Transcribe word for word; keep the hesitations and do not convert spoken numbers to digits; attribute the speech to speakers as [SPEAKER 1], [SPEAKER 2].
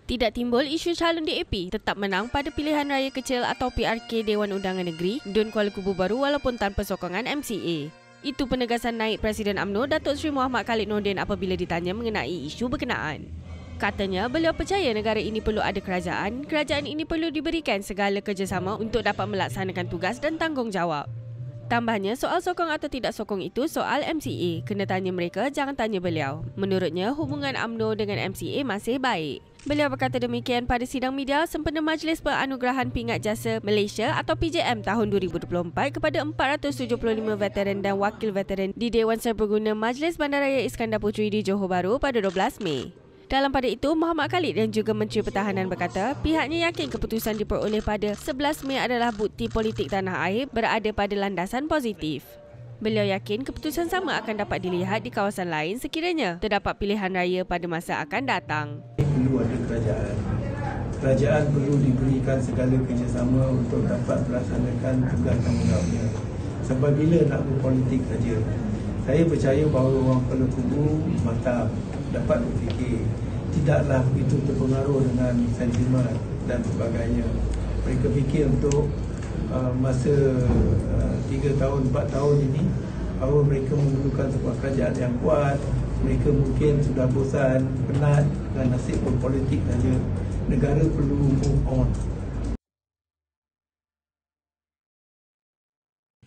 [SPEAKER 1] Tidak timbul isu calon D A P tetap menang pada pilihan raya kecil atau P R K Dewan Undangan Negeri Dun Kuala Kubu Baru walaupun tanpa sokongan M C A. Itu penegasan naib Presiden U M N O Datuk Seri Muhammad Khalid Nordin apabila ditanya mengenai isu berkenaan. Katanya beliau percaya negara ini perlu ada kerajaan, kerajaan ini perlu diberikan segala kerjasama untuk dapat melaksanakan tugas dan tanggungjawab. Tambahnya, soal sokong atau tidak sokong itu soal M C A. Kena tanya mereka, jangan tanya beliau. Menurutnya, hubungan U M N O dengan M C A masih baik. Beliau berkata demikian pada sidang media sempena Majlis Penganugerahan Pingat Jasa Malaysia atau P J M tahun dua ribu dua puluh empat kepada empat ratus tujuh puluh lima veteran dan wakil veteran di Dewan Serbaguna Majlis Bandaraya Iskandar Puteri di Johor Bahru pada dua belas Mei. Dalam pada itu, Muhammad Khalid dan juga Menteri Pertahanan berkata pihaknya yakin keputusan diperoleh pada sebelas Mei adalah bukti politik tanah air berada pada landasan positif. Beliau yakin keputusan sama akan dapat dilihat di kawasan lain sekiranya terdapat pilihan raya pada masa akan datang.
[SPEAKER 2] Perlu ada kerajaan. Kerajaan perlu diberikan segala kerjasama untuk dapat melaksanakan tugas tanggungjawabnya. Sebab bila nak berpolitik saja, saya percaya bahawa orang Kuala Kubu matang, dapat berfikir, tidaklah begitu terpengaruh dengan sentimen dan sebagainya. Mereka fikir untuk uh, masa uh, tiga tahun, empat tahun ini bahawa mereka memerlukan sebuah kerajaan yang kuat. Mereka mungkin sudah bosan, penat dengan nasib berpolitik saja. Negara perlu move on.